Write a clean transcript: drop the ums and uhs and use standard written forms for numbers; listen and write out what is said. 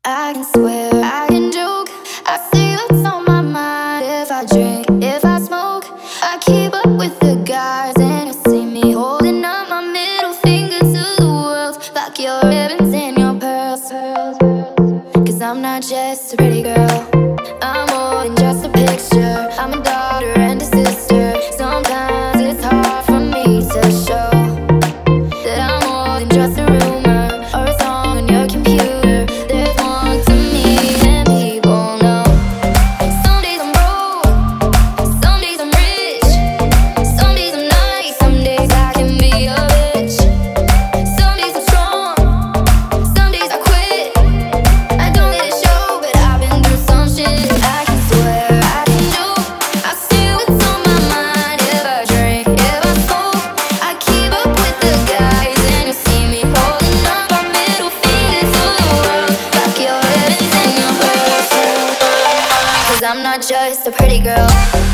I can swear, I can joke, I say what's on my mind. If I drink, if I smoke, I keep up with the guys. And you see me holding up my middle finger to the world. Fuck your ribbons and your pearls. Cause I'm not just a pretty girl, I'm more than just a picture. I'm a daughter and a sister. Sometimes it's hard for me to show that I'm more than just a rumor or a song on your computer. There's more to me than people know. Some days I'm broke, some days I'm rich, some days I'm nice, some days I can be a bitch. Some days I'm strong, some days I quit. I don't let it show, but I've been through some shit. I can swear, I can joke, I say what's on my mind. If I drink, if I smoke, I keep up with the guys. And you see me holding up my middle finger to the world. Fuck your ribbons and your pearls. Cause I'm not just a pretty girl.